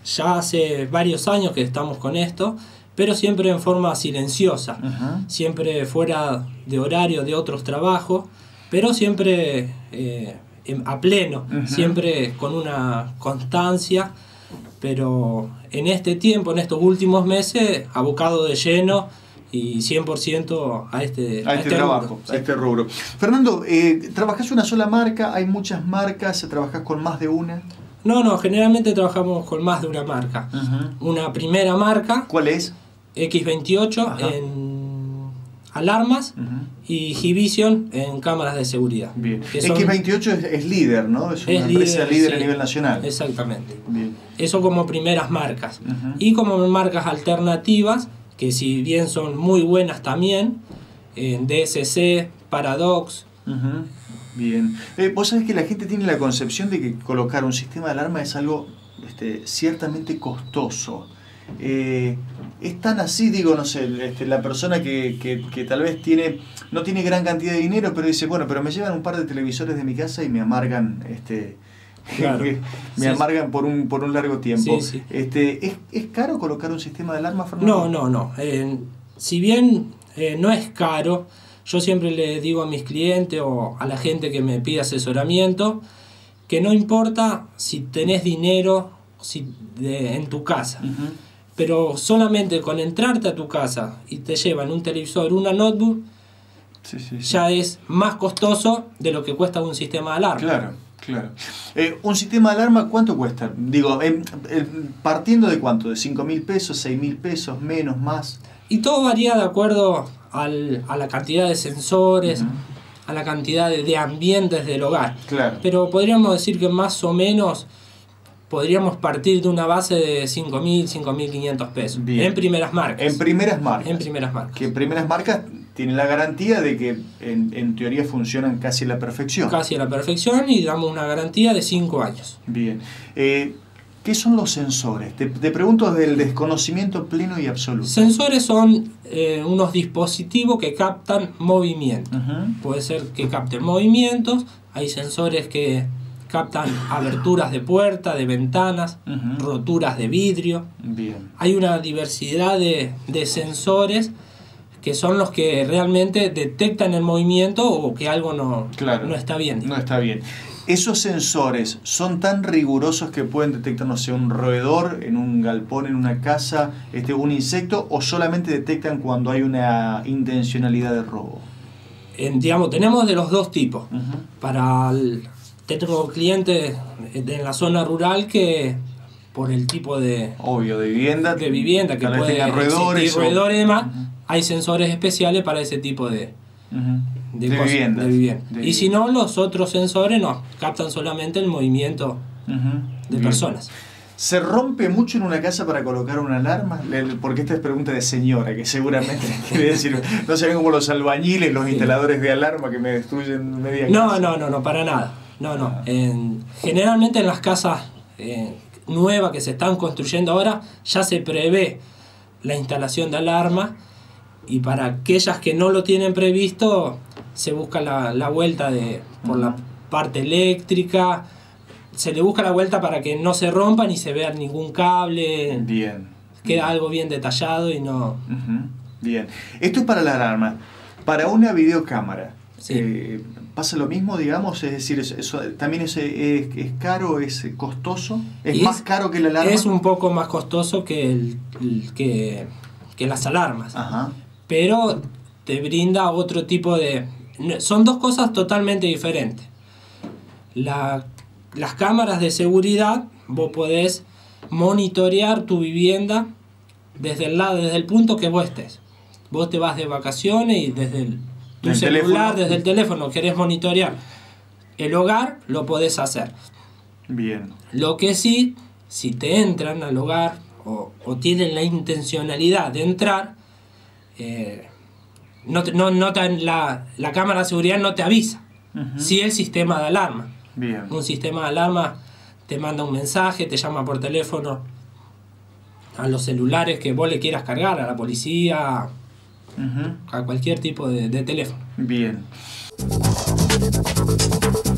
ya hace varios años que estamos con esto, pero siempre en forma silenciosa, siempre fuera de horario de otros trabajos, pero siempre a pleno, siempre con una constancia, pero en este tiempo, en estos últimos meses, abocado de lleno y 100% a este trabajo, rubro, a este rubro. Fernando, ¿trabajás una sola marca? ¿Hay muchas marcas? ¿Trabajás con más de una? No, generalmente trabajamos con más de una marca. Una primera marca. ¿Cuál es? X28 en alarmas y G-Vision en cámaras de seguridad. Bien. X28 es líder, ¿no? Es una empresa líder a nivel nacional. Exactamente. Bien. Eso como primeras marcas. Y como marcas alternativas, que si bien son muy buenas también, en DSC, Paradox. Bien. Vos sabés que la gente tiene la concepción de que colocar un sistema de alarma es algo ciertamente costoso. Es tan así, digo, no sé, la persona que tal vez no tiene gran cantidad de dinero, pero dice, bueno, pero me llevan un par de televisores de mi casa y me amargan Claro. amargan por un largo tiempo. Sí. ¿Es caro colocar un sistema de alarma, Fernando? No. Si bien no es caro, yo siempre le digo a mis clientes o a la gente que me pide asesoramiento que no importa si tenés dinero en tu casa, pero solamente con entrarte a tu casa y te llevan un televisor, una notebook, ya es más costoso de lo que cuesta un sistema de alarma. Claro. ¿Un sistema de alarma cuánto cuesta? Digo, partiendo de cuánto, de 5.000 pesos, 6.000 pesos, menos, más. Y todo varía de acuerdo a la cantidad de sensores, a la cantidad de ambientes del hogar. Claro. Pero podríamos decir que más o menos podríamos partir de una base de 5.000, 5.500 pesos. Bien. En primeras marcas. En primeras marcas. Que en primeras marcas tienen la garantía de que en teoría funcionan casi a la perfección. Casi a la perfección, y damos una garantía de 5 años. Bien. ¿Qué son los sensores? Te pregunto desde el desconocimiento pleno y absoluto. Sensores son unos dispositivos que captan movimiento. Puede ser que capten movimientos. Hay sensores que captan aberturas de puerta, de ventanas, roturas de vidrio. Bien. Hay una diversidad de sensores que son los que realmente detectan el movimiento o que algo no está bien. No está bien. ¿Esos sensores son tan rigurosos que pueden detectar, no sé, un roedor en un galpón, en una casa, un insecto, o solamente detectan cuando hay una intencionalidad de robo? Tenemos de los dos tipos. Tengo clientes en la zona rural que por el tipo de vivienda que puede roedores y demás, hay sensores especiales para ese tipo de vivienda. Y si no, los otros sensores no captan solamente el movimiento de personas. ¿Se rompe mucho en una casa para colocar una alarma? Porque esta es pregunta de señora, que seguramente quiere decir, no serían como los albañiles, los instaladores de alarma que me destruyen media casa. No, para nada. Generalmente en las casas nuevas que se están construyendo ahora ya se prevé la instalación de alarma, y para aquellas que no lo tienen previsto se busca la vuelta por la parte eléctrica, se le busca la vuelta para que no se rompa ni se vea ningún cable. Bien. Queda algo bien detallado y no... Bien. Esto es para la alarma. Para una videocámara, ¿pasa lo mismo, digamos? Es decir, eso también es caro, es costoso. ¿Es más caro que la alarma? Es un poco más costoso que las alarmas. Pero te brinda otro tipo de... Son dos cosas totalmente diferentes. Las cámaras de seguridad, vos podés monitorear tu vivienda desde el punto que vos estés. Vos te vas de vacaciones y desde tu celular, desde el teléfono, querés monitorear el hogar, lo podés hacer. Bien. Lo que sí, si te entran al hogar o tienen la intencionalidad de entrar, la cámara de seguridad no te avisa. Sí, el sistema de alarma. Bien. Un sistema de alarma te manda un mensaje, te llama por teléfono a los celulares que vos le quieras cargar, a la policía, a cualquier tipo de teléfono. Bien.